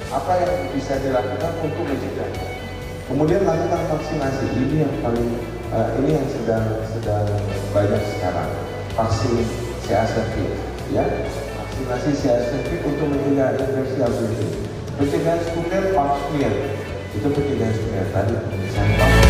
Apa yang bisa dilakukan untuk mencegah? Kemudian lakukan vaksinasi. Ini yang paling ini yang sedang banyak sekarang. Vaksin CACV, ya. Vaksinasi CACV untuk mencegah infeksi autoimun. Pencegahan sekunder pap smear. Itu pencegahan sekunder tadi misalnya.